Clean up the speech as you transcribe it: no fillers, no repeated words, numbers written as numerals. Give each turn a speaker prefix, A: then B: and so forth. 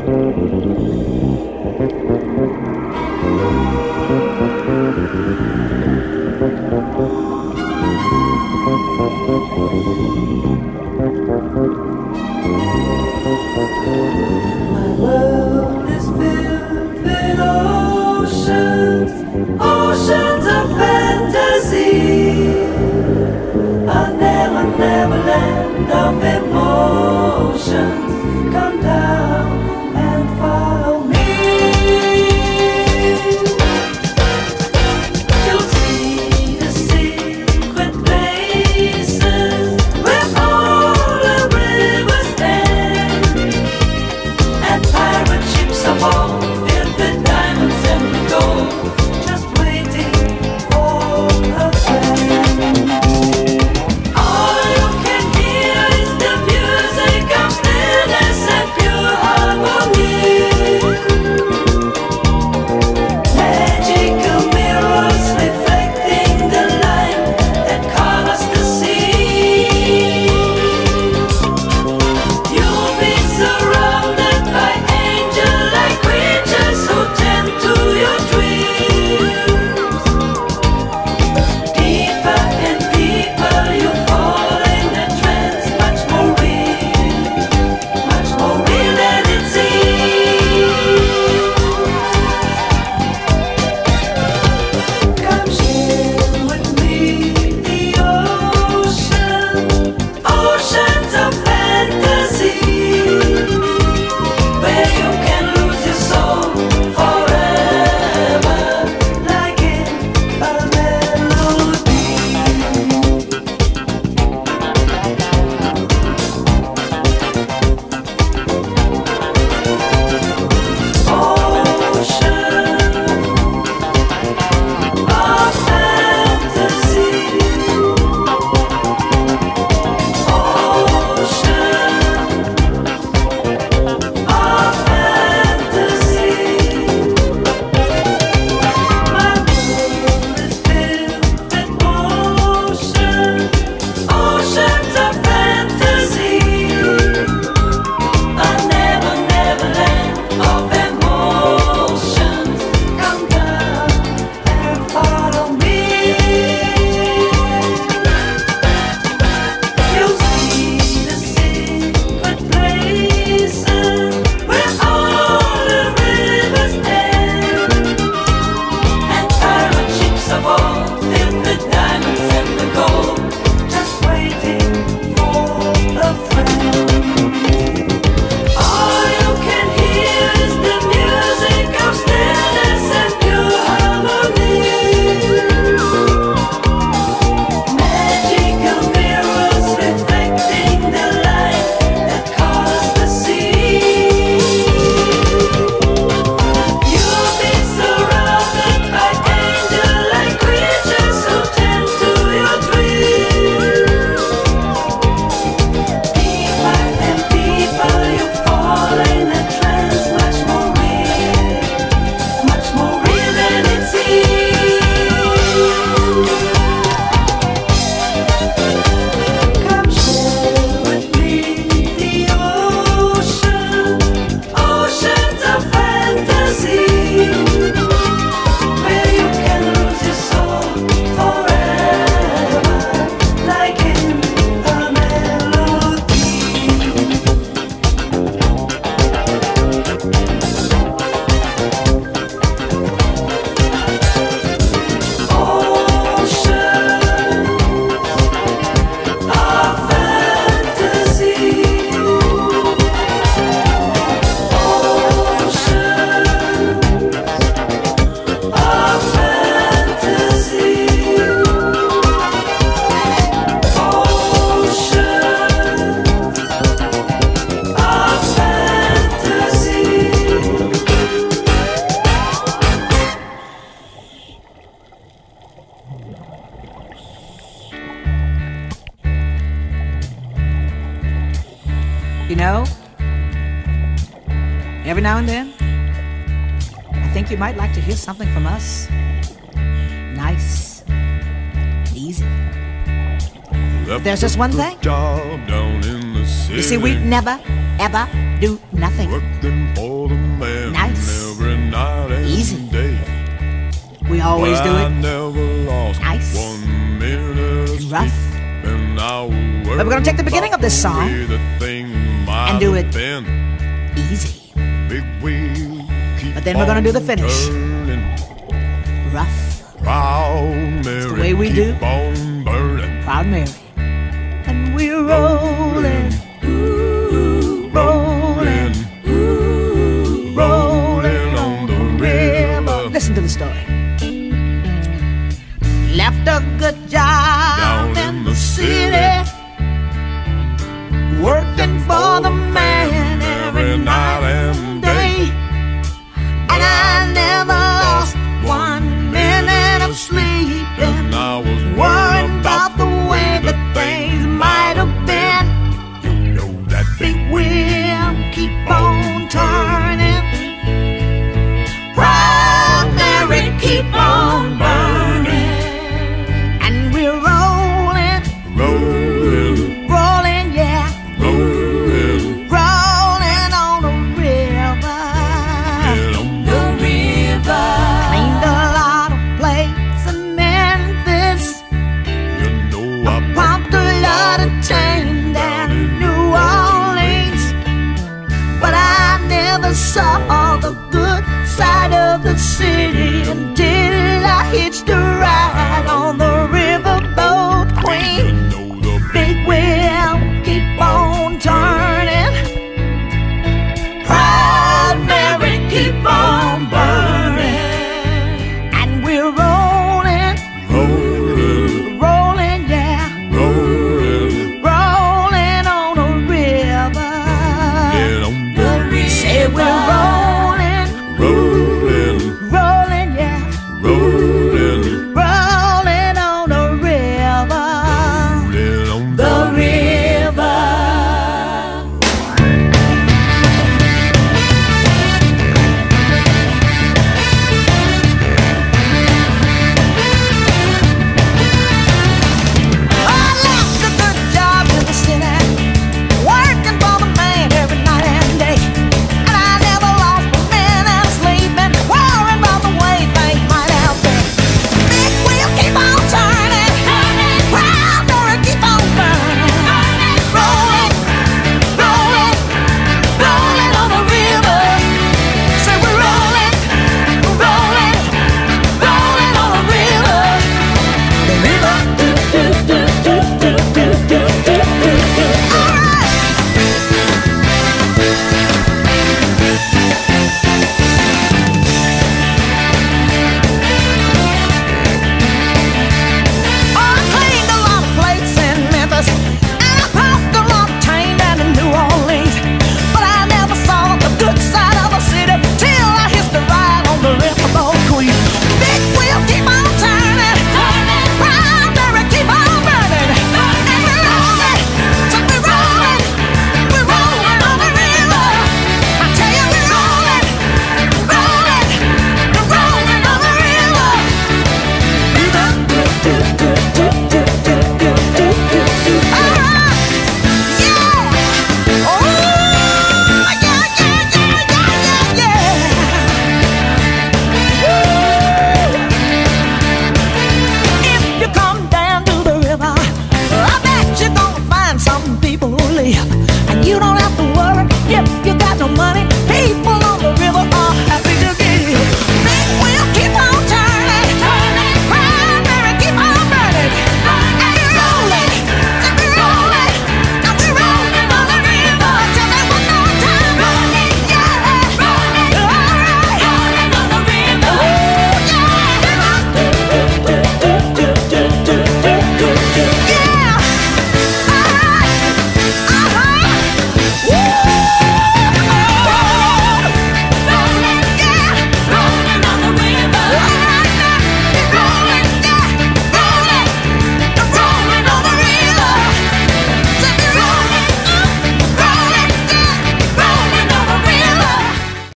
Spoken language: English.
A: My world is filled with oceans, oceans of fantasy, a never, never land of emotions. Come down and follow me. You'll see the secret places where all the rivers end, and pirate ships of old filled with diamonds and gold, just waiting for a friend. All you can hear is the music of stillness and pure harmony. Magical mirrors reflecting the light that colors the sea. You'll be surrounded by angel-like creatures who tend to your dreams. Deeper and deeper you fall in a trance, much more real than it seems. Come share with me the ocean, oceans of fantasy, where you can lose your soul forever, like in a melody. Oceans of fantasy, a never, never land of emotions. Come down and follow me. You'll see the secret places where all the rivers end, and pirate ships of old filled with diamonds and the gold, just waiting for a friend. All you can hear is the music of stillness and pure harmony. Magical mirrors reflecting the light that colors the sea. You'll be surrounded by angel-like creatures who tend to your dreams. Deeper and deeper you fall in a trance, much more real than it seems. Come share with me the ocean, oceans of fantasy, where you can lose your soul forever, like in a melody.
B: You know, every now and then, I think you might like to hear something from us. Nice, easy. But there's just one thing.
C: Job down in the city.
B: You see, we never, ever do nothing.
C: Working for
B: we always do
C: I
B: it.
C: never lost
B: Nice.
C: 1 minute of sleep.
B: Rough.
C: And I
B: But we're gonna take the beginning of this song
C: and
B: do it
C: been.
B: Easy.
C: Big wheel keep
B: But then we're gonna do the
C: on
B: finish.
C: turning.
B: Rough.
C: Proud Mary,
B: the way we
C: keep
B: do.
C: on burning.
B: Proud Mary. And we're rolling. Ooh, rolling. Ooh, rolling on the river. Listen to the story. Left a good job
C: Down
B: in the city, working for the man